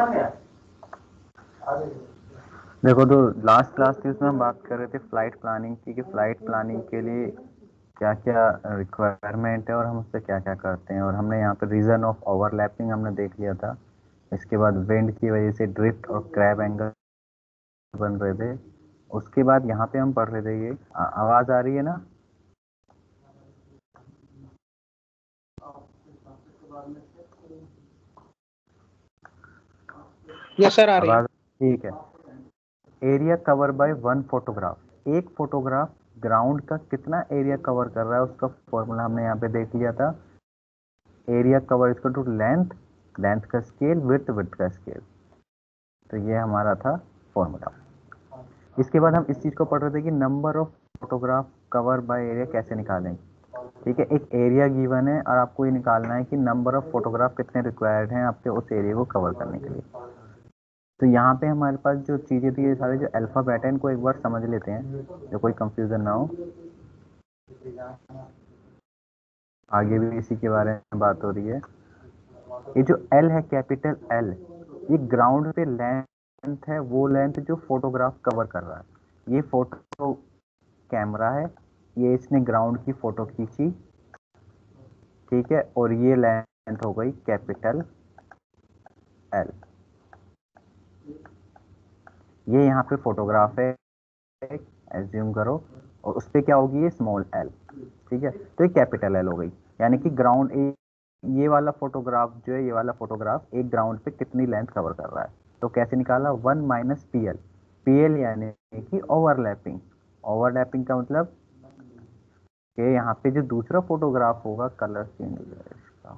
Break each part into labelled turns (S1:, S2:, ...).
S1: देखो, तो last class थी उसमें हम बात कर रहे थे फ्लाइट प्लानिंग की, कि फ्लाइट प्लानिंग के लिए क्या क्या रिक्वायरमेंट है और हम उससे क्या क्या करते हैं। और हमने यहाँ पे रीजन ऑफ ओवरलैपिंग हमने देख लिया था। इसके बाद विंड की वजह से ड्रिफ्ट और क्रैब एंगल बन रहे थे। उसके बाद यहाँ पे हम पढ़ रहे थे ये आवाज आ रही है ना?
S2: यस सर, आ रही है।
S1: आवाज ठीक है। Area cover by one photograph. एक फोटोग्राफ ग्राउंड का कितना एरिया कवर कर रहा है उसका फॉर्मूला हमने यहाँ पे देख लिया था। Area cover equal to length, length का स्केल, विड्थ, विड्थ का स्केल। तो ये हमारा था फॉर्मूला। इसके बाद हम इस चीज को पढ़ रहे थे कि number of photograph cover by area कैसे निकालें। ठीक है, एक एरिया गिवन है और आपको ये निकालना है कि नंबर ऑफ फोटोग्राफ कितने रिक्वायर्ड हैं आपके उस एरिया को कवर करने के लिए। तो यहाँ पे हमारे पास जो चीजें थी, ये सारे जो अल्फाबेट है, इनको एक बार समझ लेते हैं जो कोई कंफ्यूजन ना हो। आगे भी इसी के बारे में बात हो रही है। ये जो एल है, कैपिटल एल, ये ग्राउंड पे लेंथ है, वो लेंथ जो फोटोग्राफ कवर कर रहा है। ये फोटो कैमरा है, ये इसने ग्राउंड की फोटो खींची, ठीक है, और ये लेंथ हो गई कैपिटल एल। ये यहाँ पे फोटोग्राफ है, एज्यूम करो, और उस पर क्या होगी, ये स्मॉल एल। ठीक है, तो ये कैपिटल एल हो गई। यानी कि ग्राउंड ये वाला फोटोग्राफ जो है, ये वाला फोटोग्राफ एक ग्राउंड पे कितनी लेंथ कवर कर रहा है। तो कैसे निकाला, 1 minus P L. P L यानी कि ओवरलैपिंग। ओवरलैपिंग का मतलब कि यहाँ पे जो दूसरा फोटोग्राफ होगा, कलर चेंज हो जाएगा इसका।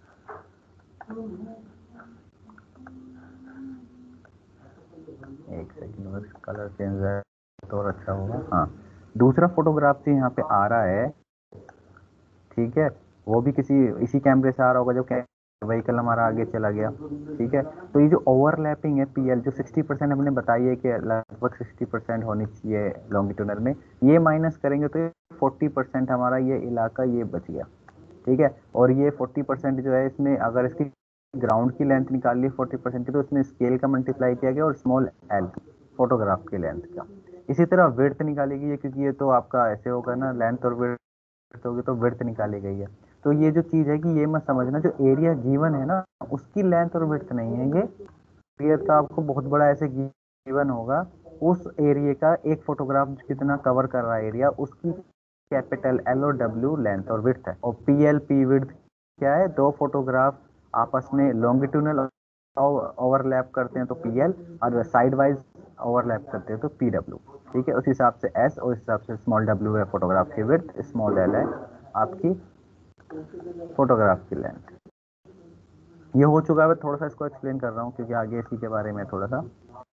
S1: एक सेकंड, बस कलर चेंज है तो और अच्छा होगा। हाँ, दूसरा फोटोग्राफ जो यहाँ पे आ रहा है, ठीक है, वो भी किसी इसी कैमरे से आ रहा होगा जब व्हीकल हमारा आगे चला गया। ठीक है, तो ये जो ओवरलैपिंग है पीएल, जो 60% हमने बताई है कि लगभग 60% होनी चाहिए लॉन्गिट्यूडनल में, ये माइनस करेंगे तो 40% हमारा ये इलाका ये बच गया। ठीक है, और ये 40% जो है, इसमें अगर इसकी ग्राउंड की लेंथ निकाल ली 40% की, तो इसमें स्केल का मल्टीप्लाई किया गया और स्मॉल एल फोटोग्राफ की लेंथ का। इसी तरह विड्थ निकाली गई है, क्योंकि ये तो आपका ऐसे होगा ना, लेंथ और विड्थ होगी तो विड्थ निकाली गई है। तो ये जो चीज है कि ये मत समझना जो एरिया गिवन है ना, उसकी लेंथ और विड्थ नहीं है ये। एरिया का आपको बहुत बड़ा ऐसे गिवन होगा, उस एरिया का एक फोटोग्राफ कितना कवर कर रहा है एरिया, उसकी कैपिटल एल और डब्ल्यू लेंथ और विड्थ है। और पी एल पी विड्थ क्या है, दो फोटोग्राफ आपस में लॉन्गिट्यूडनल ओवरलैप करते हैं तो पी एल, और साइड वाइज ओवरलैप करते हैं तो पी डब्ल्यू। ठीक है, उस हिसाब से एस, और इस हिसाब से स्मॉल डब्ल्यू है फोटोग्राफ की विड्थ, स्मॉल एल है आपकी फोटोग्राफ की लेंथ। ये हो चुका है, थोड़ा सा इसको एक्सप्लेन कर रहा हूँ क्योंकि आगे इसी के बारे में थोड़ा सा।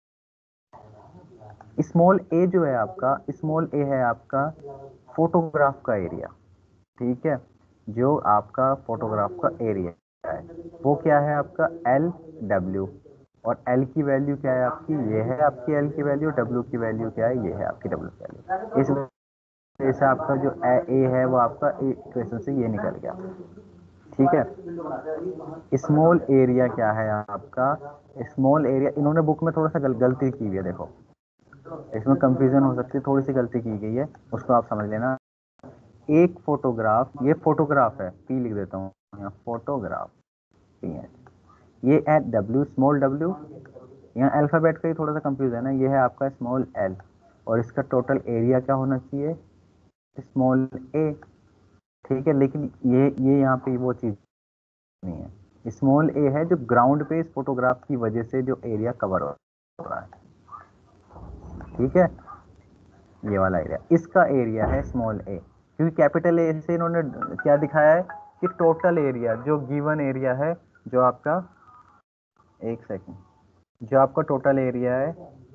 S1: स्मॉल ए जो है आपका, स्मॉल ए है आपका फोटोग्राफ का एरिया। ठीक है, जो आपका फोटोग्राफ का एरिया है वो क्या है आपका एल डब्ल्यू। और एल की वैल्यू क्या है आपकी, ये है आपकी एल की वैल्यू। डब्ल्यू की वैल्यू क्या है, ये है आपकी डब्ल्यू की वैल्यू। इस वजह से आपका जो ए है वो आपका इक्वेशन से ये निकल गया। ठीक है, स्मॉल एरिया क्या है आपका, स्मॉल एरिया, इन्होंने बुक में थोड़ा सा गलती की हुई है, देखो इसमें कंफ्यूजन हो सकती है, थोड़ी सी गलती की गई है, उसको आप समझ लेना। एक फोटोग्राफ, ये फोटोग्राफ है, पी लिख देता हूँ यहाँ, फोटोग्राफ पी है, ये है डब्ल्यू, स्मॉल डब्ल्यू। यहाँ अल्फाबेट का ही थोड़ा सा कंफ्यूजन है, ये है आपका स्मॉल एल, और इसका टोटल एरिया क्या होना चाहिए, स्मॉल ए। ठीक है, लेकिन ये यहाँ पे वो चीज नहीं है। स्मॉल ए है जो ग्राउंड पे इस फोटोग्राफ की वजह से जो एरिया कवर हो रहा है। ठीक है, ये वाला एरिया, इसका एरिया है स्मॉल ए, क्योंकि कैपिटल ए से इन्होंने क्या दिखाया है कि टोटल एरिया जो गिवन एरिया है, जो आपका, एक सेकंड, जो आपका टोटल एरिया है,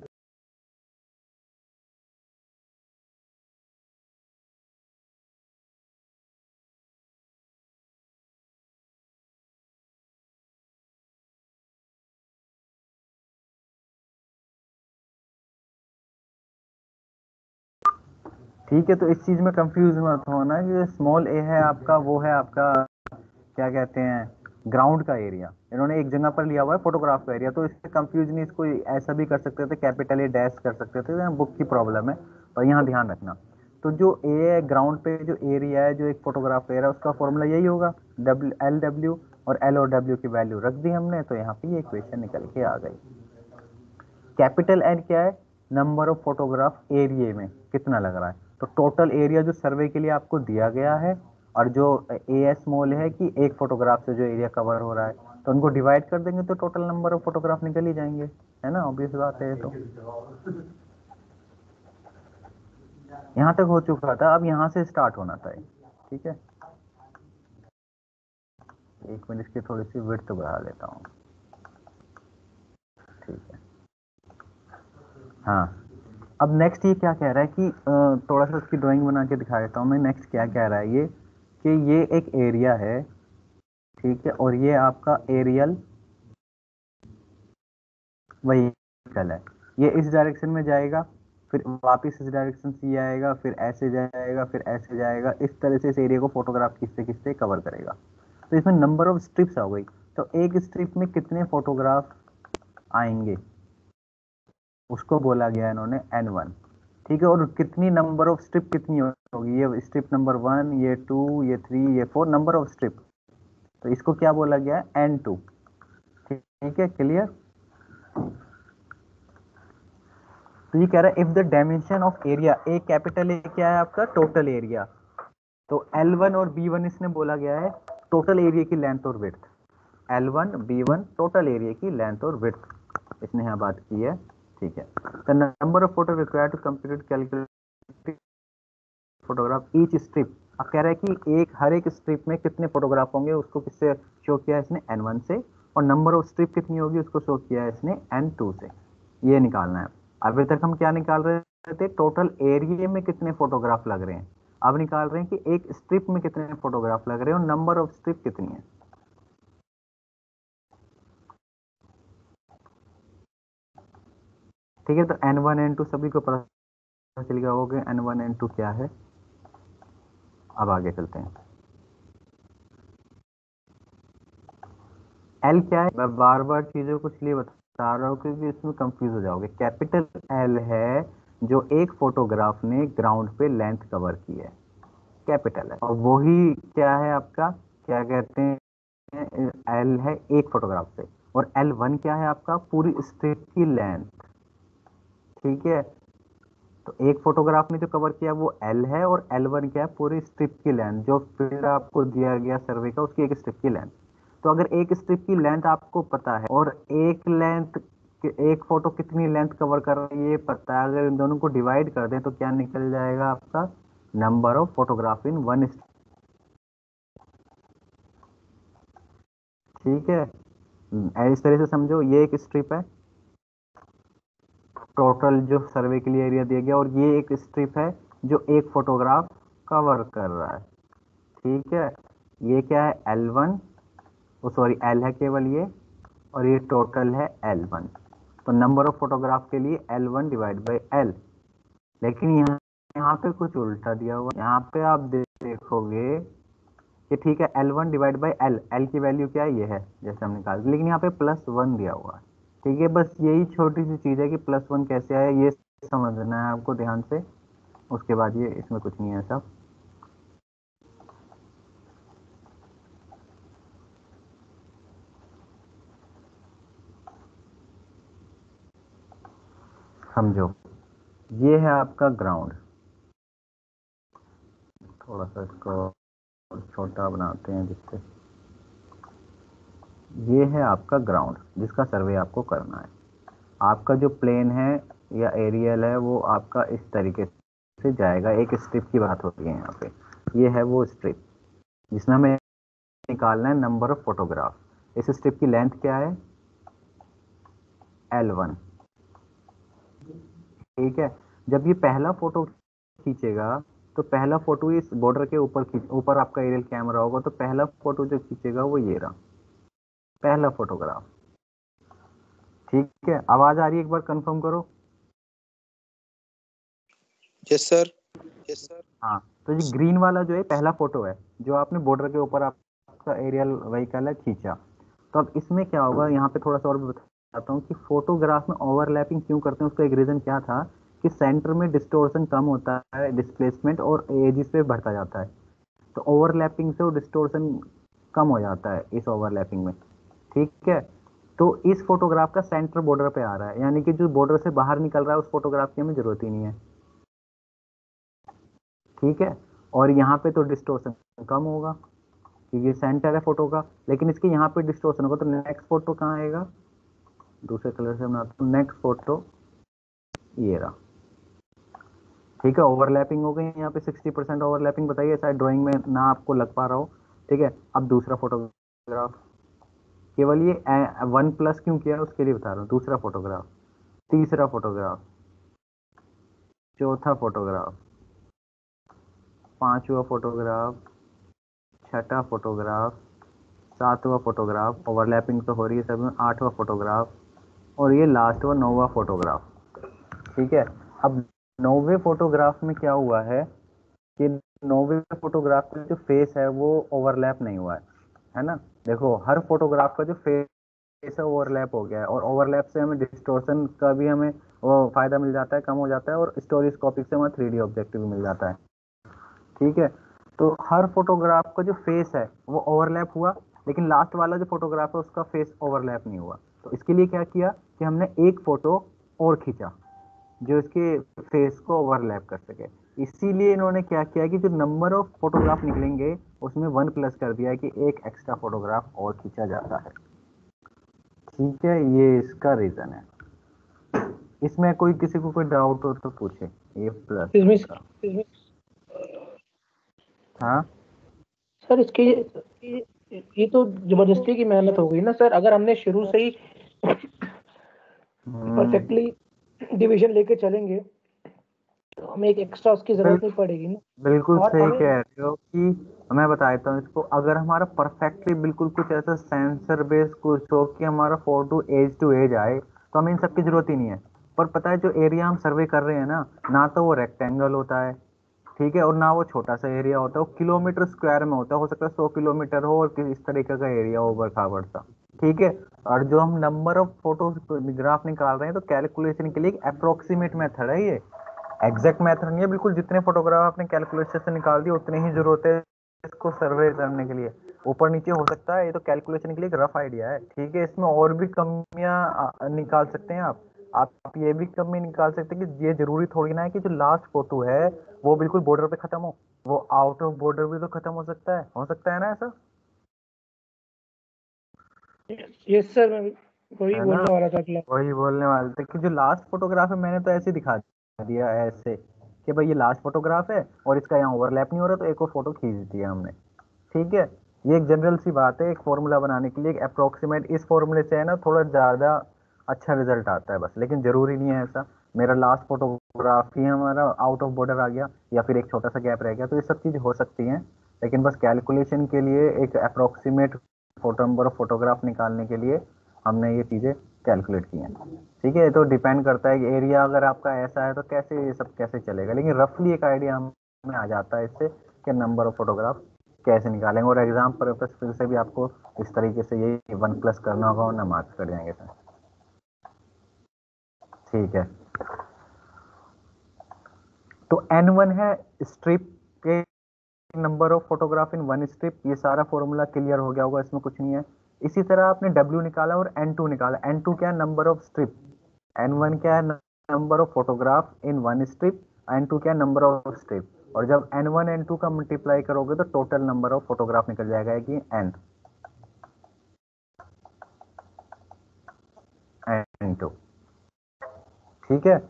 S1: ठीक है, तो इस चीज में कंफ्यूज मत होना कि स्मॉल ए है आपका, वो है आपका क्या कहते हैं, ग्राउंड का एरिया, इन्होंने एक जगह पर लिया हुआ है फोटोग्राफ का एरिया, तो इससे कंफ्यूज नहीं, इसको ऐसा भी कर सकते थे, कैपिटल ए डैश कर सकते थे, बुक की प्रॉब्लम है, पर यहाँ ध्यान रखना। तो जो ए है ग्राउंड पे, जो एरिया है जो एक फोटोग्राफ एरिया, उसका फॉर्मूला यही होगा LW, और L और W की वैल्यू रख दी हमने, तो यहाँ पे ये इक्वेशन निकल के आ गई। कैपिटल N क्या है, नंबर ऑफ फोटोग्राफ एरिया में कितना लग रहा है, तो टोटल एरिया जो सर्वे के लिए आपको दिया गया है, और जो ए स्मॉल है कि एक फोटोग्राफ से जो एरिया कवर हो रहा है, तो उनको डिवाइड कर देंगे तो टोटल नंबर ऑफ फोटोग्राफ निकल ही जाएंगे, है ना, ऑब्वियस बात है। तो यहाँ तक हो चुका था, अब यहाँ से स्टार्ट होना था, ठीक है। एक मिनट की थोड़ी सी विड्थ बढ़ा लेता हूँ, ठीक है। हाँ, अब नेक्स्ट ये क्या कह रहा है कि थोड़ा सा उसकी ड्राइंग बना के दिखा देता हूँ मैं। नेक्स्ट क्या कह रहा है ये, कि ये एक एरिया है, ठीक है, और ये आपका एरियल व्हीकल है, ये इस डायरेक्शन में जाएगा, फिर वापस इस डायरेक्शन से ये आएगा, फिर ऐसे जाएगा, फिर ऐसे जाएगा, इस तरह से इस एरिया को फोटोग्राफ किससे किससे कवर करेगा। तो इसमें नंबर ऑफ स्ट्रिप्स हो गई, तो एक स्ट्रिप में कितने फोटोग्राफ आएंगे उसको बोला गया इन्होंने N1, ठीक है। और कितनी नंबर ऑफ स्ट्रिप कितनी होगी, ये स्ट्रिप नंबर 1, ये 2, ये 3, ये 4, नंबर ऑफ स्ट्रिप, तो इसको क्या बोला गया है N2, ठीक है, क्लियर। तो ये कह रहा है if the dimension of area, A capital A क्या है आपका टोटल एरिया, तो L1 और B1 इसने बोला गया है टोटल एरिया की लेंथ और width, L1 B1 total area की लेंथ और विड्थ इसने यहाँ बात की है, ठीक है। The number of photo required to compute calculate photograph each strip, अब कह रहा है कि एक हर एक स्ट्रिप में कितने फोटोग्राफ होंगे, उसको किससे शो किया है इसने N1 से, और नंबर ऑफ स्ट्रिप कितनी होगी उसको शो किया है इसने N2 से, ये निकालना है। अभी तक हम क्या निकाल रहे थे, टोटल एरिया में कितने फोटोग्राफ लग रहे हैं, अब निकाल रहे हैं कि एक स्ट्रिप में कितने फोटोग्राफ लग रहे हैं और नंबर ऑफ स्ट्रिप कितनी है। ठीक है, तो N1 N2 सभी को पता चल गया होगा N1 N2 क्या है। अब आगे चलते हैं, L क्या है, मैं बार बार चीजों को इसलिए बता रहा हूँ क्योंकि इसमें कंफ्यूज हो जाओगे। कैपिटल L है जो एक फोटोग्राफ ने ग्राउंड पे लेंथ कवर की है, कैपिटल है, और वही क्या है आपका, क्या कहते हैं, L है एक फोटोग्राफ से, और L1 क्या है आपका पूरी स्ट्रिप की लेंथ, ठीक है। तो एक फोटोग्राफ में जो कवर किया वो L है, और L1 क्या है पूरी स्ट्रिप की लेंथ, जो फिर आपको दिया गया सर्वे का उसकी एक स्ट्रिप की लेंथ। तो अगर एक स्ट्रिप की लेंथ आपको पता है और एक लेंथ, एक फोटो कितनी लेंथ कवर कर रही है ये पता है, अगर इन दोनों को डिवाइड कर दें तो क्या निकल जाएगा आपका number of photograph in one, ठीक है। इस तरह से समझो, ये एक स्ट्रिप है, टोटल जो सर्वे के लिए एरिया दिया गया, और ये एक स्ट्रिप है जो एक फोटोग्राफ कवर कर रहा है, ठीक है। ये क्या है L1, ओ सॉरी L है केवल ये, और ये टोटल है L1, तो नंबर ऑफ फोटोग्राफ के लिए L1 डिवाइड बाई L। लेकिन यहाँ पे कुछ उल्टा दिया हुआ, यहाँ पे आप देखोगे कि ठीक है L1 divide by L, L की वैल्यू क्या है ये है जैसे हम निकाल, लेकिन यहाँ पे +1 दिया हुआ है, ठीक है। बस यही छोटी सी चीज है कि +1 कैसे आया ये समझना है आपको ध्यान से, उसके बाद ये इसमें कुछ नहीं है सब। समझो, ये है आपका ग्राउंड, थोड़ा सा इसको और छोटा बनाते हैं जिससे, ये है आपका ग्राउंड जिसका सर्वे आपको करना है। आपका जो प्लेन है या एरियल है वो आपका इस तरीके से जाएगा, एक स्ट्रिप की बात होती है यहाँ पे, ये है वो स्ट्रिप जिसमें हमें निकालना है नंबर ऑफ फोटोग्राफ। इस स्ट्रिप की लेंथ क्या है L1, ठीक है। जब ये पहला फोटो खींचेगा तो पहला फोटो इस बॉर्डर के ऊपर आपका एरियल कैमरा होगा, तो पहला फोटो जो खींचेगा वो ये रहा पहला फोटोग्राफ, ठीक है। आवाज आ रही है, एक बार कंफर्म करो।
S2: Yes sir.
S1: हाँ, तो ये ग्रीन वाला जो है पहला फोटो है जो आपने बॉर्डर के ऊपर आपका आपका एरियल व्हीकल है खींचा। तो अब इसमें क्या होगा, यहाँ पे थोड़ा सा और भी बताता हूँ कि फोटोग्राफ में ओवरलैपिंग क्यों करते हैं। उसका एक रीजन क्या था कि सेंटर में डिस्टोर्शन कम होता है, डिस्प्लेसमेंट और एजिस पे बढ़ता जाता है। तो ओवरलैपिंग से वो डिस्टोर्शन कम हो जाता है इस ओवरलैपिंग में। ठीक है, तो इस फोटोग्राफ का सेंटर बॉर्डर पे आ रहा है, यानी कि जो बॉर्डर से बाहर निकल रहा है उस फोटोग्राफ की हमें जरूरत ही नहीं है। ठीक है, और यहाँ पे तो डिस्टोर्शन कम होगा क्योंकि ये सेंटर है फोटो का, लेकिन इसके यहाँ पे डिस्टोर्शन होगा। तो नेक्स्ट फोटो कहाँ आएगा, दूसरे कलर से बनाता हूँ। नेक्स्ट फोटो ये रहा। ठीक है, ओवरलैपिंग हो गई यहाँ पे 60% ओवरलैपिंग बताइए, शायद ड्राइंग में ना आपको लग पा रहा हो। ठीक है, अब दूसरा फोटोग्राफ, केवल ये 1+ क्यों किया है उसके लिए बता रहा हूँ। दूसरा फोटोग्राफ, तीसरा फोटोग्राफ, चौथा फोटोग्राफ, पांचवा फोटोग्राफ, छठा फोटोग्राफ, सातवां फोटोग्राफ, ओवरलैपिंग तो हो रही है सब में, आठवां फोटोग्राफ, और ये लास्ट व 9वां फोटोग्राफ। ठीक है, अब 9वें फोटोग्राफ में क्या हुआ है कि 9वें फोटोग्राफ का जो फेस है वो ओवरलैप नहीं हुआ है ना। देखो हर फोटोग्राफ का जो फेस है ओवरलैप हो गया है, और ओवरलैप से हमें डिस्टोर्शन का भी हमें वो फायदा मिल जाता है, कम हो जाता है, और स्टोरिस्कोपिक से हमें 3D ऑब्जेक्टिव मिल जाता है। ठीक है, तो हर फोटोग्राफ का जो फेस है वो ओवरलैप हुआ, लेकिन लास्ट वाला जो फोटोग्राफ है उसका फेस ओवरलैप नहीं हुआ। तो इसके लिए क्या किया कि हमने एक फोटो और खींचा जो इसके फेस को ओवरलैप कर सके। इसीलिए इन्होंने क्या किया कि जो नंबर ऑफ फोटोग्राफ निकलेंगे उसमें 1+ कर दिया है कि एक एक्स्ट्रा फोटोग्राफ और खींचा जाता है। ठीक है, ये इसका रीजन है। इसमें कोई किसी को कोई डाउट हो तो पूछे। ये प्लस
S2: इसमें
S1: का हाँ
S2: सर इसकी ये तो जबरदस्ती की मेहनत हो गई ना सर। अगर हमने शुरू से ही परफेक्टली डिवीजन लेके चलेंगे तो हमें एक एक्स्ट्रा उसकी जरूरत नहीं पड़ेगी ना।
S1: बिल्कुल
S2: और
S1: सही
S2: हमें
S1: कह रहे हो कि मैं बता देता हूँ इसको। अगर हमारा परफेक्टली बिल्कुल कुछ ऐसा सेंसर बेस कुछ हो कि हमारा फोटो एज टू एज आए तो हमें इन सब की जरूरत ही नहीं है। पर पता है जो एरिया हम सर्वे कर रहे हैं ना तो वो रेक्टेंगल होता है, ठीक है, और ना वो छोटा सा एरिया होता है, वो किलोमीटर स्क्वायर में होता है। हो सकता है 100 किलोमीटर हो और किसी इस तरीके का एरिया हो बड़ा खाबड़ सा। ठीक है, और जो हम नंबर ऑफ फोटोग्राफ निकाल रहे हैं तो कैलकुलेशन के लिए एक अप्रोक्सीमेट मेथड है ये, एग्जैक्ट मेथड नहीं है बिल्कुल। जितने फोटोग्राफ आपने कैलकुलेशन से निकाल दिए उतनी ही जरूरत है इसको सर्वे करने के लिए। ऊपर नीचे हो सकता है, ये तो कैलकुलेशन के लिए एक रफ आइडिया है। ठीक है, इसमें और भी कमियां निकाल सकते हैं आप ये भी कमी निकाल सकते हैं कि ये जरूरी थोड़ी ना है कि जो लास्ट फोटो है वो बिल्कुल बॉर्डर पे खत्म हो, वो आउट ऑफ बॉर्डर भी तो खत्म हो सकता है ना ऐसा,
S2: यस सर, मैं वही
S1: है ना।
S2: बोलने वाला था कि
S1: वही बोलने वाले थे कि जो लास्ट फोटोग्राफ है मैंने तो ऐसे दिखा दिया ऐसे कि भाई ये लास्ट फोटोग्राफ है और इसका यहाँ ओवरलैप नहीं हो रहा तो एक और फोटो खींच दिया हमने। ठीक है, ये एक जनरल सी बात है एक फॉर्मूला बनाने के लिए, एक अप्रोक्सीमेट। इस फॉर्मूले से है ना थोड़ा ज्यादा अच्छा रिजल्ट आता है बस, लेकिन जरूरी नहीं है ऐसा। मेरा लास्ट फोटोग्राफ ही हमारा आउट ऑफ बॉर्डर आ गया या फिर एक छोटा सा गैप रह गया, तो ये सब चीज हो सकती है, लेकिन बस कैलकुलेशन के लिए एक approximate photo number of photograph निकालने के लिए हमने ये चीजें कैलकुलेट की हैं। ठीक है, तो डिपेंड करता है कि एरिया अगर आपका ऐसा है तो कैसे ये सब कैसे चलेगा, लेकिन रफली एक आइडिया हमें आ जाता है इससे कि नंबर ऑफ फोटोग्राफ कैसे निकालेंगे। और एग्जाम पर्पस फिर से भी आपको इस तरीके से ये 1+ करना होगा और ना मार्क्स कट जाएंगे सर। ठीक है, तो N1 है स्ट्रिप के number of photograph in one strip. ये सारा फॉर्मूला क्लियर हो गया होगा, इसमें कुछ नहीं है। इसी तरह आपने W निकाला और N2 निकाला। N2 क्या है, नंबर ऑफ स्ट्रिप। N1 क्या है, number of photograph in one strip. N2 क्या है, नंबर ऑफ स्ट्रिप। और जब N1 N2 का मल्टीप्लाई करोगे तो टोटल नंबर ऑफ फोटोग्राफ निकल जाएगा कि N2। ठीक है,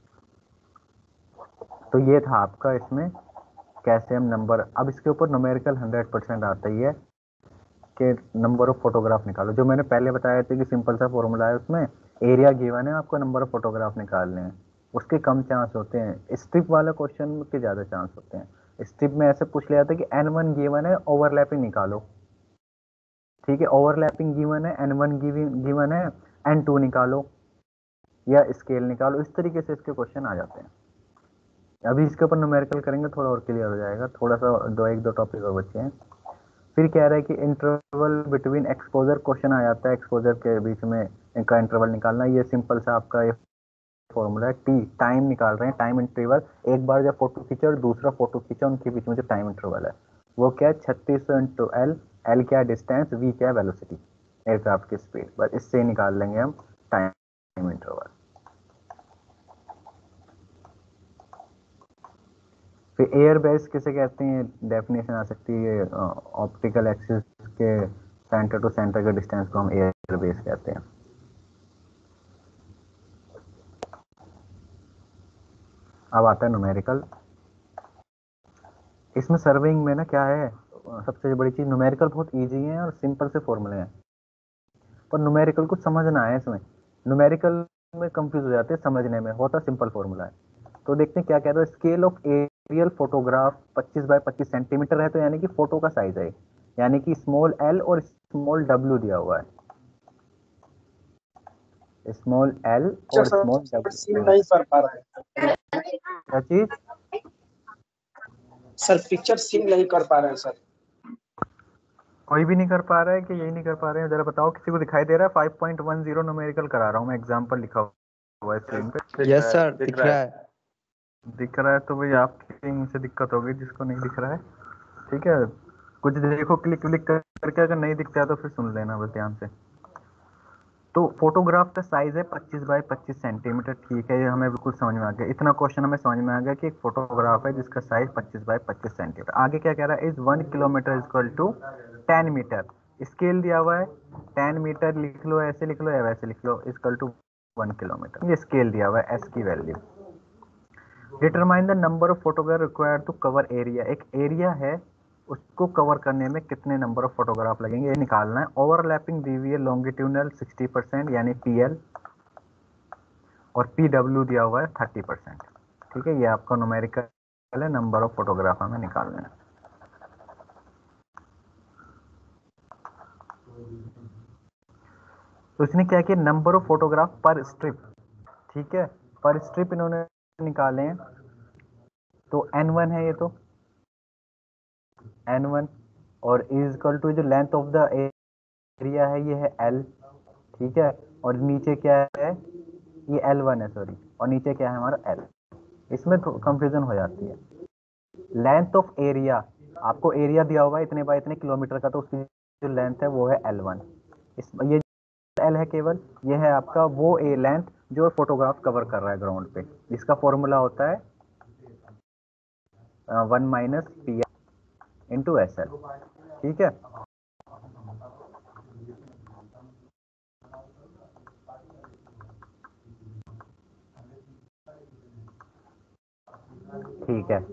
S1: तो ये था आपका इसमें कैसे हम नंबर। अब इसके ऊपर न्यूमेरिकल 100% आता ही है कि नंबर ऑफ फोटोग्राफ निकालो। जो मैंने पहले बताया था कि सिंपल सा फॉर्मूला है, उसमें एरिया गिवन है, आपको नंबर ऑफ फोटोग्राफ निकालने हैं, उसके कम चांस होते हैं। स्ट्रिप वाला क्वेश्चन के ज्यादा चांस होते हैं। स्ट्रिप में ऐसे पूछ लिया था कि N1 गिवन है, ओवरलैपिंग निकालो। ठीक है, ओवरलैपिंग गिवन है, N1 गिवन है, N2 निकालो या स्केल निकालो। इस तरीके से इसके क्वेश्चन आ जाते हैं। अभी इसके ऊपर न्यूमेरिकल करेंगे थोड़ा और क्लियर हो जाएगा। थोड़ा सा एक दो टॉपिक और बचे हैं। फिर कह रहा है कि इंटरवल बिटवीन एक्सपोजर, क्वेश्चन आ जाता है एक्सपोजर के बीच में इनका इंटरवल निकालना। ये सिंपल सा आपका ये फॉर्मूला है, टी टाइम निकाल रहे हैं, टाइम इंटरवल। एक बार जब फोटो खींचा और दूसरा फोटो खींचा, उनके बीच में जो टाइम इंटरवल है वो क्या है, 3600 इंटू एल। एल क्या डिस्टेंस, वी क्या वेलोसिटी, एयरक्राफ्ट की स्पीड। बस इससे निकाल लेंगे हम टाइम इंटरवल। फिर एयर बेस किसे कहते हैं, डेफिनेशन आ सकती है, ऑप्टिकल एक्सिस के सेंटर टू सेंटर के डिस्टेंस को हम एयर बेस कहते हैं। अब आता है न्यूमेरिकल। इसमें सर्वेइंग में ना क्या है, सबसे बड़ी चीज न्यूमेरिकल बहुत इजी है और सिंपल से फॉर्मूले हैं, पर न्यूमेरिकल को समझना है। इसमें न्यूमेरिकल में कंफ्यूज हो जाते हैं, समझने में होता सिंपल फॉर्मूला है। तो देखते हैं क्या कह रहा है, scale of aerial photograph 25 by 25 centimetre है, तो यानी कि फोटो का साइज है, यानी कि स्मॉल एल और स्मॉल डब्ल्यू दिया हुआ है, स्मॉल एल और स्मॉल
S3: सीन
S1: डब्ल्यू।
S3: नहीं कर पा रहा है
S1: क्या चीज
S3: सर, पिक्चर सीन नहीं कर पा रहे हैं सर।
S1: कोई भी नहीं कर पा रहा है कि यही नहीं कर पा रहे हैं, जरा बताओ किसी को दिखाई दे रहा है? 5.10 न्यूमेरिकल करा रहा हूँ मैं, एग्जांपल लिखा हुआ है स्क्रीन पे।
S4: यस सर, दिख रहा है।
S1: दिख रहा है तो भाई आपकी से दिक्कत होगी, जिसको नहीं दिख रहा है ठीक है, कुछ देखो, क्लिक क्लिक करके, अगर नहीं दिखता है तो फिर सुन लेना बस ध्यान से। तो फोटोग्राफ का साइज है 25 बाय 25 सेंटीमीटर, ठीक है, ये हमें बिल्कुल समझ में आ गया। इतना क्वेश्चन हमें समझ में आ गया कि एक फोटोग्राफ है जिसका साइज 25 बाय 25 सेंटीमीटर। आगे क्या कह रहा है, is 1 kilometre equal to 10 metre. Scale दिया हुआ है, 10 मीटर लिख लो, ऐसे लिख लो या वैसे लिख लो, इक्वल टू 1 किलोमीटर। ये स्केल दिया हुआ है, एस की value. Determine the number of photograph required to cover area. एक एरिया है, उसको कवर करने में कितने नंबर ऑफ फोटोग्राफ लगेंगे, ये निकालना है। ओवरलैपिंग डीवीए लॉन्गिट्यूडनल 60% यानी पीएल, और पीडब्ल्यू दिया हुआ है 30%। ठीक है, ये आपका न्यूमेरिकल है, नंबर ऑफ फोटोग्राफ हमें निकालना है। तो इसने क्या किया, number of photograph per strip, ठीक है, पर स्ट्रिप इन्होंने निकाले हैं। तो n1 है ये, तो n1 और इज इक्वल टू जो लेंथ ऑफ द एरिया है ये है l, ठीक है, और नीचे क्या है, ये L1 है सॉरी, और नीचे क्या है हमारा L। इसमें कंफ्यूजन हो जाती है। लेंथ ऑफ एरिया, आपको एरिया दिया हुआ है इतने बाय इतने किलोमीटर का, तो उसकी जो लेंथ है वो है L1। ये L है केवल, ये है आपका वो ए लेंथ जो फोटोग्राफ कवर कर रहा है ग्राउंड पे, जिसका फॉर्मूला होता है 1 minus P into S L. ठीक है, ठीक है,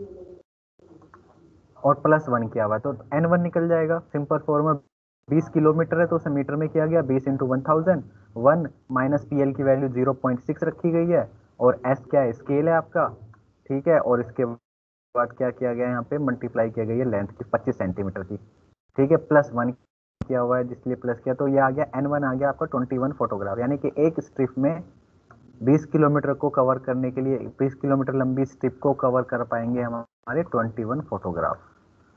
S1: और +1 किया हुआ है, तो n1 निकल जाएगा। सिंपल फॉर्मूला, 20 किलोमीटर है तो उसे मीटर में किया गया, 20 इंटू 1000। 1 माइनस पी एल की वैल्यू 0.6 रखी गई है, और एस क्या है, स्केल है आपका, ठीक है, और इसके बाद क्या किया गया, यहाँ पे मल्टीप्लाई किया गया लेंथ की 25 सेंटीमीटर की, ठीक है, +1 किया हुआ है जिसलिए प्लस किया, तो ये आ गया n1 आ गया आपका 21 फोटोग्राफ। यानी कि एक स्ट्रिप में 20 किलोमीटर को कवर करने के लिए, 20 किलोमीटर लंबी स्ट्रिप को कवर कर पाएंगे हमारे 21 फोटोग्राफ।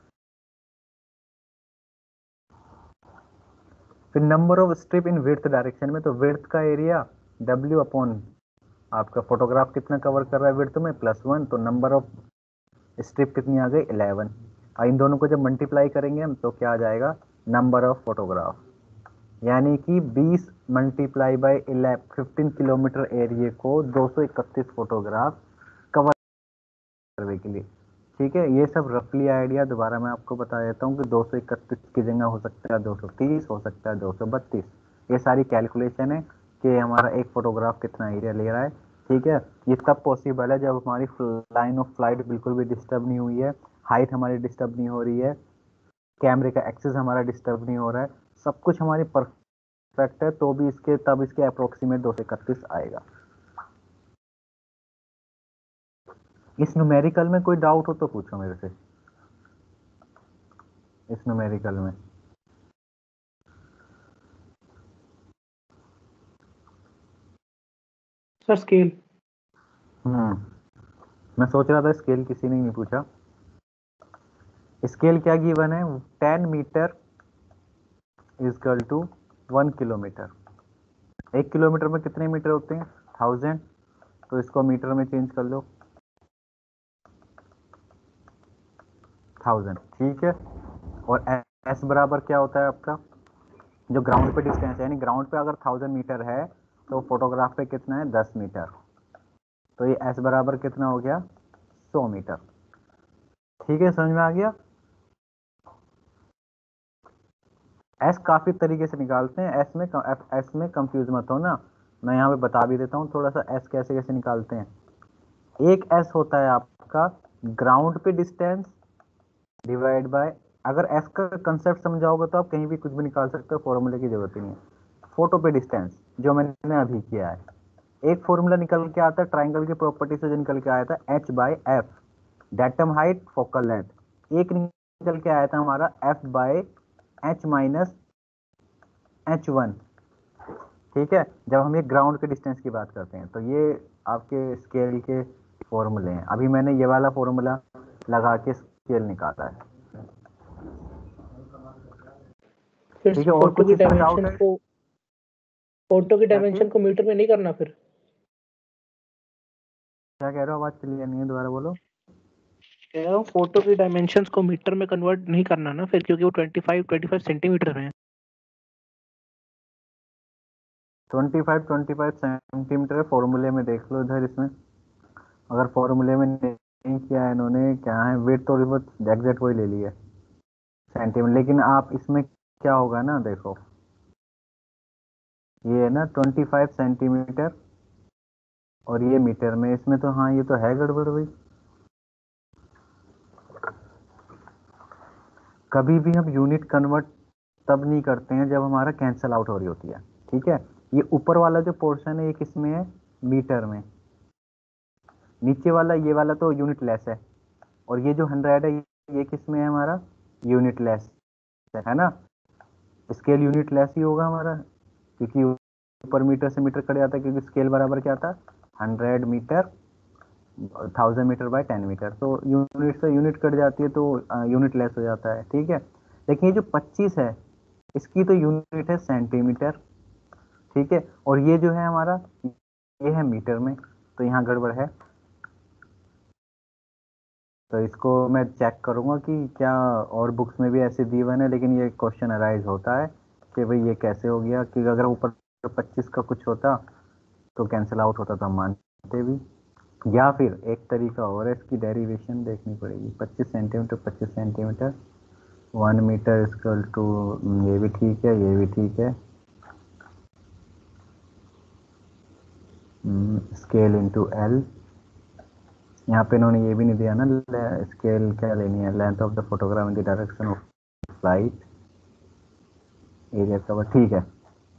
S1: फिर number of strip in width direction में, तो विड्थ का एरिया W अपॉन आपका फोटोग्राफ कितना कवर कर रहा है विड्थ में, +1, तो नंबर ऑफ स्ट्रिप कितनी आ गई, 11। और इन दोनों को जब मल्टीप्लाई करेंगे हम तो क्या आ जाएगा, नंबर ऑफ फोटोग्राफ, यानी कि 20 मल्टीप्लाई बाई 15 किलोमीटर एरिया को 231 फोटोग्राफ कवर करने के लिए। ठीक है, ये सब रफली आइडिया दोबारा मैं आपको बता देता हूँ कि 231 की जगह हो सकता है 230, हो सकता है 232। ये सारी कैलकुलेशन है कि हमारा एक फोटोग्राफ कितना एरिया ले रहा है। ठीक है, ये तब पॉसिबल है जब हमारी लाइन ऑफ फ्लाइट बिल्कुल भी डिस्टर्ब नहीं हुई है, हाइट हमारी डिस्टर्ब नहीं हो रही है, कैमरे का एक्सेस हमारा डिस्टर्ब नहीं हो रहा है, सब कुछ हमारी परफेक्ट है, तो भी इसके तब इसके अप्रोक्सीमेट 231 आएगा। इस न्यूमेरिकल में कोई डाउट हो तो पूछो मेरे से, इस न्यूमेरिकल में।
S2: Sir scale.
S1: मैं सोच रहा था स्केल किसी ने नहीं पूछा। स्केल क्या गिवन है, 10 metre equal to 1 kilometre. 1 kilometre में कितने मीटर होते हैं, 1000, तो इसको मीटर में चेंज कर लो, 1000, ठीक है। और एस बराबर क्या होता है आपका, जो ग्राउंड पे डिस्टेंस है, यानी ग्राउंड पे अगर 1000 मीटर है तो फोटोग्राफ पे कितना है, 10 मीटर, तो ये एस बराबर कितना हो गया, 100 मीटर। ठीक है, समझ में आ गया। एस काफी तरीके से निकालते हैं, एस में कंफ्यूज मत हो ना, मैं यहाँ पे बता भी देता हूँ थोड़ा सा एस कैसे कैसे निकालते हैं। एक एस होता है आपका ग्राउंड पे डिस्टेंस डिवाइड बाय, अगर एस का कंसेप्ट समझाओगे तो आप कहीं भी कुछ भी निकाल सकते हो, फॉर्मूले की जरूरत ही नहीं है। फोटो पे डिस्टेंस जो मैंने अभी किया है, एक फॉर्मूला निकल के आता है ट्राइंगल की प्रॉपर्टी से जो निकल के आया था, H by F, datum height focal length. एक निकल के आया था हमारा F by H minus H one, ठीक है, जब हम ये ग्राउंड के डिस्टेंस की बात करते हैं। तो ये आपके स्केल के फॉर्मूले हैं, अभी मैंने ये वाला फॉर्मूला लगा के स्केल निकाला है,
S2: फिर
S1: ठीक है। और
S2: फोटो
S1: कुछ
S2: की
S1: इसमें डाउट
S2: डायमेंशन
S1: है,
S2: को, फोटो की
S1: कैसे,
S2: डायमेंशन को मीटर में नहीं करना फिर?
S1: क्या कह रहे हो, आवाज क्लियर नहीं है, दोबारा बोलो।
S2: कह रहा हूँ फोटो की डायमेंशंस को मीटर में कन्वर्ट नहीं करना ना फिर, क्योंकि वो 25 सेंटीमीटर है।
S1: 25 सेंटीमीटर फॉर्मूले में देख लो इधर, इसमें अगर फॉर्मूले में नहीं किया है इन्होंने, क्या है वेट थोड़ी बहुत एग्जैक्ट वही ले ली है सेंटीमीटर, लेकिन आप इसमें क्या होगा ना, देखो ये है ना 25 सेंटीमीटर और ये मीटर में, इसमें तो हाँ ये तो है गड़बड़ भाई। कभी भी हम यूनिट कन्वर्ट तब नहीं करते हैं जब हमारा कैंसल आउट हो रही होती है, ठीक है। ये ऊपर वाला जो पोर्शन है ये किस में है, मीटर में, नीचे वाला ये वाला तो यूनिट लेस है, और ये जो 100 है ये किस में है हमारा, यूनिट लेस है ना, स्केल यूनिट लेस ही होगा हमारा, क्योंकि ऊपर मीटर से मीटर कट जाता है, क्योंकि स्केल बराबर क्या था, 100 मीटर 1000 मीटर बाय 10 मीटर, तो यूनिट से यूनिट कट जाती है तो यूनिट लेस हो जाता है, ठीक है। लेकिन ये जो 25 है इसकी तो यूनिट है सेंटीमीटर, ठीक है, और ये जो है हमारा ये है मीटर में, तो यहाँ गड़बड़ है। तो इसको मैं चेक करूंगा कि क्या और बुक्स में भी ऐसे दिए हुए हैं, लेकिन ये क्वेश्चन अराइज होता है कि भाई ये कैसे हो गया, क्योंकि अगर ऊपर 25 का कुछ होता तो कैंसिल आउट होता तो हम मानते भी, या फिर एक तरीका और है, इसकी डेरिवेशन देखनी पड़ेगी, 25 centimetre 25 centimetre 1 metre equal to, ये भी ठीक है ये भी ठीक है, स्केल इंटू एल, यहाँ पे इन्होंने ये भी नहीं दिया ना, स्केल क्या लेनी है, length of the photograph in the direction of flight, area cover, ठीक है।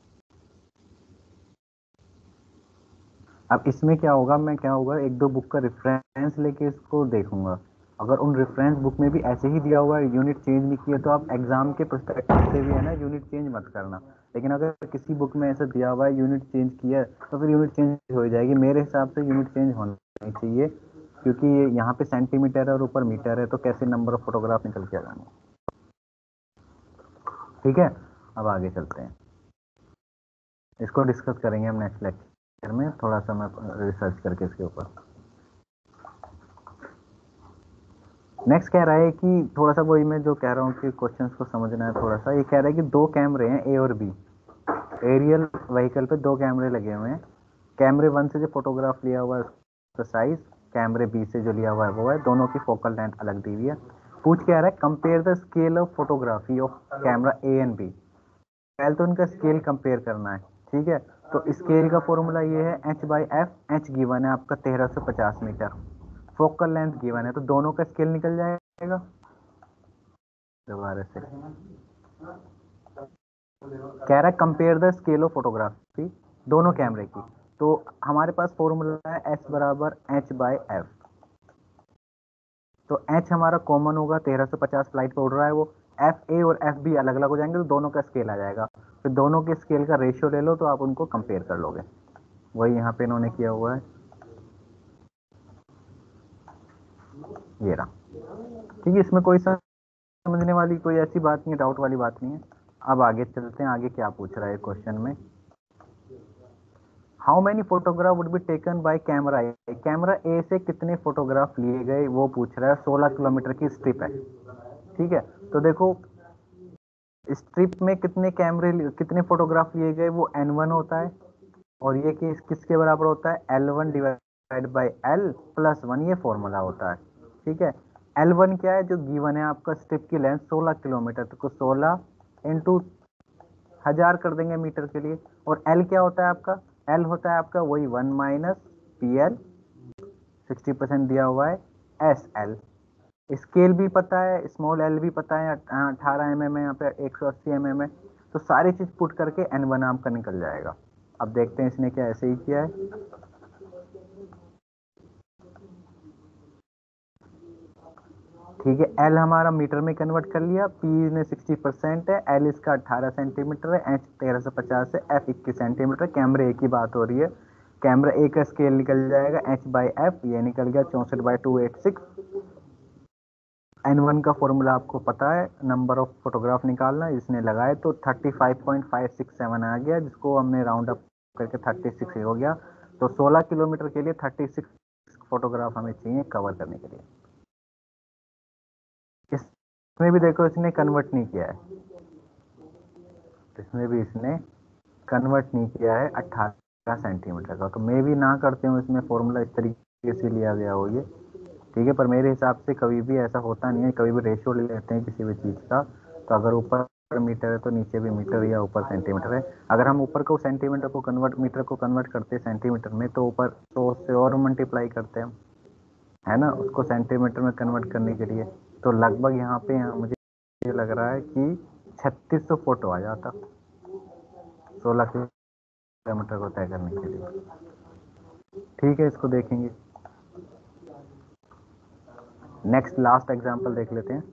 S1: अब इसमें क्या होगा, मैं क्या होगा एक दो बुक का रेफरेंस लेके इसको देखूंगा, अगर उन रेफरेंस बुक में भी ऐसे ही दिया हुआ है, यूनिट चेंज नहीं किया, तो आप एग्जाम के पर्सपेक्टिव से भी है ना यूनिट चेंज मत करना। लेकिन अगर किसी बुक में ऐसा दिया हुआ है यूनिट चेंज किया तो फिर यूनिट चेंज हो जाएगी, मेरे हिसाब से यूनिट चेंज होना चाहिए, क्योंकि यहाँ पे सेंटीमीटर है और ऊपर मीटर है, तो कैसे नंबर ऑफ फोटोग्राफ निकल के आ जाएंगे, ठीक है। अब आगे चलते हैं, इसको डिस्कस करेंगे हम नेक्स्ट लेक्चर में, थोड़ा सा मैं रिसर्च करके इसके ऊपर। नेक्स्ट कह रहा है कि थोड़ा सा वही मैं जो कह रहा हूँ कि क्वेश्चंस को समझना है थोड़ा सा, ये कह रहा है कि दो कैमरे हैं ए और बी, एरियल व्हीकल पे दो कैमरे लगे हुए हैं, कैमरे 1 से जो फोटोग्राफ लिया हुआ है उसका साइज, कैमरे बी से जो लिया हुआ है वो है, दोनों की फोकल लेंथ अलग दी हुई है। पूछ क्या रहा है, compare the scale of photography of camera A and B, पहले तो उनका स्केल कंपेयर करना है, ठीक है। तो स्केल का फॉर्मूला ये है H by F, H given है आपका 1350 मीटर, फोकल लेंथ गिवन है, तो दोनों का स्केल निकल जाएगा। दोबारा से कह रहा है compare the scale of photography दोनों कैमरे की, तो हमारे पास फॉर्मूला है एस बराबर एच बाई एफ, तो एच हमारा कॉमन होगा, 1350 फ्लाइट पे उड़ रहा है वो, एफ ए और एफ बी अलग अलग हो जाएंगे तो दोनों का स्केल आ जाएगा, फिर दोनों के स्केल का रेशियो ले लो तो आप उनको कंपेयर कर लोगे, वही यहाँ पे इन्होंने किया हुआ है, ये रहा, ठीक है। इसमें कोई समझने वाली कोई ऐसी बात नहीं है, डाउट वाली बात नहीं है। अब आगे चलते हैं, आगे क्या पूछ रहा है क्वेश्चन में। How many photograph would be taken by camera A, camera A से कितने फोटोग्राफ लिए गए वो पूछ रहा है। 16 किलोमीटर की स्ट्रिप है, ठीक है। तो देखो स्ट्रिप में कितने फोटोग्राफ लिए गए, वो n1 होता है, और ये किसके बराबर होता है, L1 divide by L plus 1, ये फॉर्मूला होता है, ठीक है। L1 क्या है, जो गिवन है आपका, स्ट्रिप की लेंथ 16 किलोमीटर, तो 16 इंटू 1000 कर देंगे मीटर के लिए। और L क्या होता है आपका, L होता है आपका वही 1 माइनस PL, 60% दिया हुआ है, SL। स्केल भी पता है, स्मॉल एल भी पता है, 18 mm है यहाँ पे, 180 mm है। तो सारी चीज पुट करके N1 आपका निकल जाएगा। अब देखते हैं इसने क्या ऐसे ही किया है। ठीक है, L हमारा मीटर में कन्वर्ट कर लिया, P ने 60% है, L इसका 18 सेंटीमीटर है, H 1350 है, F 21 सेंटीमीटर। कैमरे ए की बात हो रही है, कैमरा ए का स्केल निकल जाएगा H बाई F, ये निकल गया 64/286। N1 का फॉर्मूला आपको पता है, नंबर ऑफ फोटोग्राफ निकालना, इसने लगाए तो 35.567 आ गया, जिसको हमने राउंड अप करके 36 हो गया। तो 16 किलोमीटर के लिए 36 फोटोग्राफ हमें चाहिए कवर करने के लिए। इसमें भी देखो इसने कन्वर्ट नहीं किया है, इसमें भी इसने कन्वर्ट नहीं किया है 18 सेंटीमीटर का। तो मैं भी ना करते हूँ इसमें फॉर्मूला इस तरीके से लिया गया हो ये, ठीक है। पर मेरे हिसाब से कभी भी ऐसा होता नहीं है, कभी भी रेशियो ले लेते हैं किसी भी चीज़ का। तो अगर ऊपर मीटर है तो नीचे भी मीटर या ऊपर सेंटीमीटर है। अगर हम ऊपर को सेंटीमीटर को कन्वर्ट, मीटर को कन्वर्ट करते हैं सेंटीमीटर में, तो ऊपर 100 से और मल्टीप्लाई करते हैं, है ना, उसको सेंटीमीटर में कन्वर्ट करने के लिए। तो लगभग यहाँ पे मुझे ये लग रहा है कि 3600 फोटो आ जाता 16 किलोमीटर को तय करने के लिए, ठीक है। इसको देखेंगे, नेक्स्ट लास्ट एग्जांपल देख लेते हैं।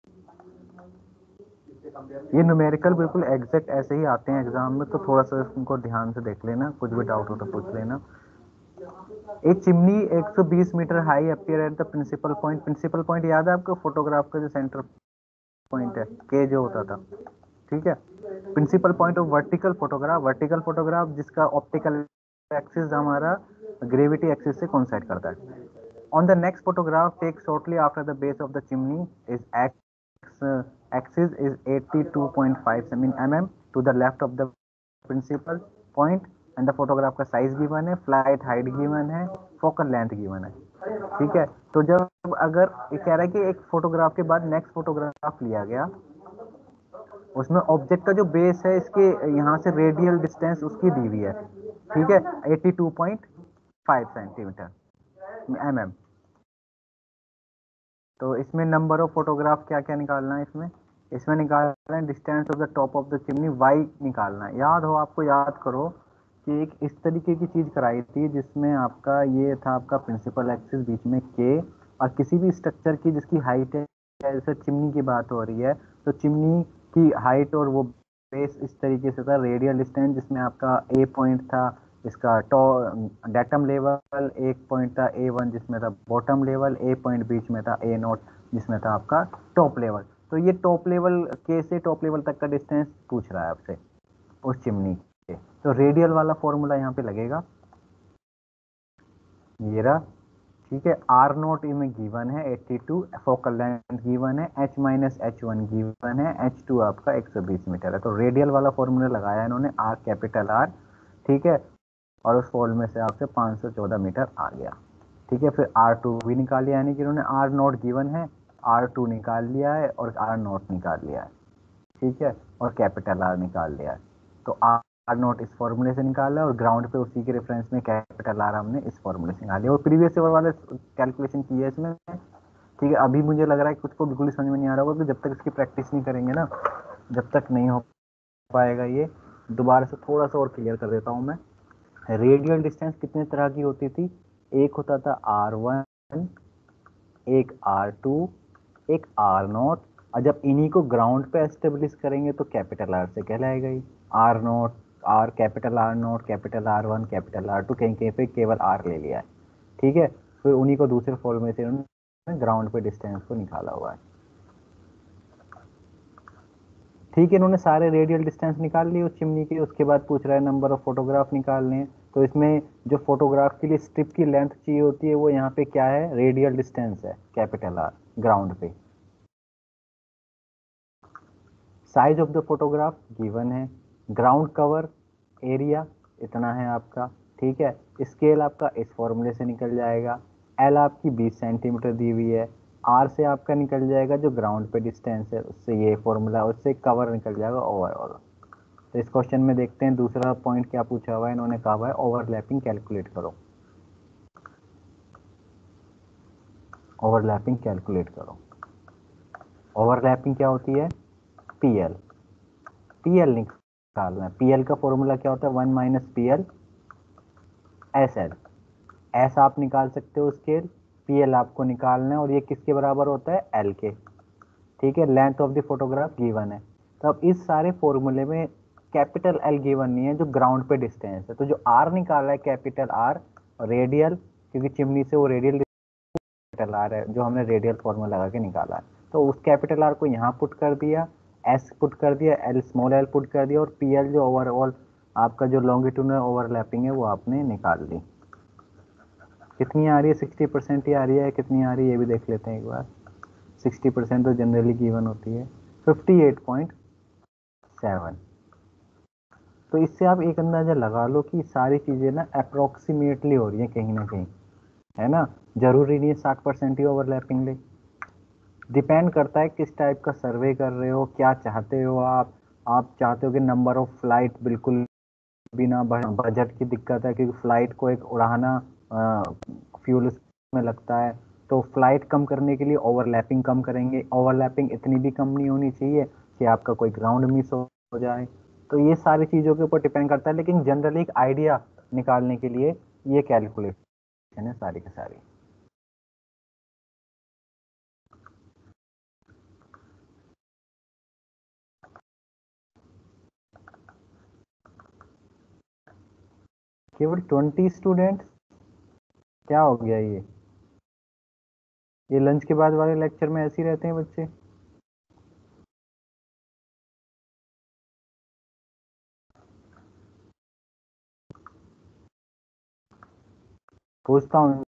S1: ये न्यूमेरिकल बिल्कुल एग्जैक्ट ऐसे ही आते हैं एग्जाम में, तो थोड़ा सा उनको ध्यान से देख लेना, कुछ भी डाउट हो तो पूछ लेना। A chimney 120 metre high appear at the principal point. Principal point याद है आपको, फोटोग्राफ का जो सेंटर पॉइंट है, के जो होता था, ठीक है। Principal point of vertical photograph, vertical photograph जिसका ऑप्टिकल एक्सिस हमारा ग्रेविटी एक्सिस से कोइंसाइड करता है। On the next photograph taken shortly after the base of the chimney is axis is 82.5 mm to the left of the principal point and the photograph का size given है, flight height given है, focal length given है, ठीक है। तो जब अगर ये कह रहा है कि एक फोटोग्राफ के बाद नेक्स्ट फोटोग्राफ लिया गया, उसमें ऑब्जेक्ट का जो बेस है इसके यहाँ से रेडियल डिस्टेंस उसकी दी हुई है, ठीक है, 82.5 सेंटीमीटर mm। तो इसमें नंबर ऑफ फोटोग्राफ क्या क्या निकालना है, इसमें निकालना है distance of the top of the chimney, Y निकालना है। याद हो, आपको याद करो कि एक इस तरीके की चीज कराई थी जिसमें आपका ये था, आपका प्रिंसिपल एक्सिस बीच में के, और किसी भी स्ट्रक्चर की जिसकी हाइट है, जैसे चिमनी की बात हो रही है, तो चिमनी की हाइट और वो बेस इस तरीके से था, रेडियल डिस्टेंस जिसमें आपका ए पॉइंट था इसका डेटम लेवल, एक पॉइंट था A1 जिसमें था बॉटम लेवल, ए पॉइंट बीच में था A0 जिसमें था आपका टॉप लेवल। तो ये टॉप लेवल के से टॉप लेवल तक का डिस्टेंस पूछ रहा है आपसे उस चिमनी के। तो रेडियल वाला फॉर्मूला यहाँ पे लगेगा, ये रहा, ठीक है। R0 में गिवन है 82, फोकल लेंथ गिवन है, H माइनस H1 गिवन है, H2 आपका 120 मीटर है। तो रेडियल वाला फॉर्मूला लगाया इन्होंने, R कैपिटल R, ठीक है, और उस फोल्ड में से आपसे 514 मीटर आ गया, ठीक है। फिर R2 भी निकाल लिया, यानी कि उन्होंने R0 गिवन है, R2 निकाल लिया है और R0 निकाल लिया है, ठीक है, और कैपिटल R निकाल लिया है। तो R0 इस फॉर्मूले से निकाला है और ग्राउंड पे उसी के रेफरेंस में कैपिटल R हमने इस फॉर्मूले से निकाल लिया, और प्रीवियस ईयर वाले कैलकुलेशन की है इसमें, ठीक है। अभी मुझे लग रहा है कुछ को बिल्कुल समझ में नहीं आ रहा होगा, तो जब तक इसकी प्रैक्टिस नहीं करेंगे ना, जब तक नहीं हो पाएगा ये। दोबारा से थोड़ा सा और क्लियर कर देता हूँ मैं। रेडियल डिस्टेंस कितने तरह की होती थी, एक होता था R1, एक R2, एक R0, और जब इन्हीं को ग्राउंड पे एस्टेब्लिश करेंगे तो कैपिटल R से कहलाएगा ही। R0, R capital R0, capital R1, capital R2, कहीं कहीं पे केवल R ले लिया है, ठीक है। फिर उन्हीं को दूसरे फॉर्मूले से उन्होंने ग्राउंड पे डिस्टेंस को निकाला हुआ है। ठीक है, इन्होंने सारे रेडियल डिस्टेंस निकाल लिए उस चिमनी के, उसके बाद पूछ रहा है नंबर ऑफ फोटोग्राफ निकालने हैं। तो इसमें जो फोटोग्राफ के लिए स्ट्रिप की लेंथ चाहिए होती है वो यहाँ पे क्या है, रेडियल डिस्टेंस है, कैपिटल आर ग्राउंड पे। Size of the photograph given है, ग्राउंड कवर एरिया इतना है आपका, ठीक है। स्केल आपका इस फॉर्मूले से निकल जाएगा, एल आपकी 20 सेंटीमीटर दी हुई है, आर से आपका निकल जाएगा जो ग्राउंड पे डिस्टेंस है, उससे ये फॉर्मूला, उससे कवर निकल जाएगा ओवरऑल। तो इस क्वेश्चन में देखते हैं दूसरा पॉइंट क्या पूछा हुआ है, इन्होंने कहा हुआ है ओवरलैपिंग कैलकुलेट करो। ओवरलैपिंग कैलकुलेट करो। ओवरलैपिंग क्या होती है, पीएल। पीएल निकालना है, पीएल का फॉर्मूला क्या होता है, 1 minus PL S L. S आप निकाल सकते हो स्केल, पीएल आपको निकालना है, और ये किसके बराबर होता है, एल के, ठीक है। Length of the photograph given है। तो अब इस सारे फॉर्मूले में कैपिटल एल गिवन नहीं है जो ग्राउंड पे डिस्टेंस है, तो जो आर निकाला है कैपिटल आर, रेडियल, क्योंकि चिमनी से वो रेडियल कैपिटल आर है जो हमने रेडियल फॉर्मूला लगा के निकाला है, तो उस कैपिटल आर को यहाँ पुट कर दिया, एस पुट कर दिया, एल स्मॉल एल पुट कर दिया, और पीएल जो ओवरऑल आपका जो लॉन्गिट्यूडनल ओवरलैपिंग है वो आपने निकाल ली। कितनी आ रही है, 60% ही आ रही है, कितनी आ रही है ये भी देख लेते हैं एक बार। 60% तो जनरली गिवन होती है, 58.7। तो इससे आप एक अंदाजा लगा लो कि सारी चीजें ना अप्रोक्सीमेटली हो रही है कहीं ना कहीं, है ना। जरूरी नहीं है 60% ही ओवरलैपिंग ले, डिपेंड करता है किस टाइप का सर्वे कर रहे हो, क्या चाहते हो आप चाहते हो कि नंबर ऑफ फ्लाइट बिल्कुल भी ना, बजट की दिक्कत है क्योंकि फ्लाइट को एक उड़ाना फ्यूल में लगता है, तो फ्लाइट कम करने के लिए ओवरलैपिंग कम करेंगे। ओवरलैपिंग इतनी भी कम नहीं होनी चाहिए कि आपका कोई ग्राउंड मिस हो जाए। तो ये सारी चीज़ों के ऊपर डिपेंड करता है, लेकिन जनरली एक आइडिया निकालने के लिए ये कैलकुलेशन है सारी की सारी। केवल 20 स्टूडेंट, क्या हो गया ये लंच के बाद वाले लेक्चर में ऐसे ही रहते हैं बच्चे। पूछता हूँ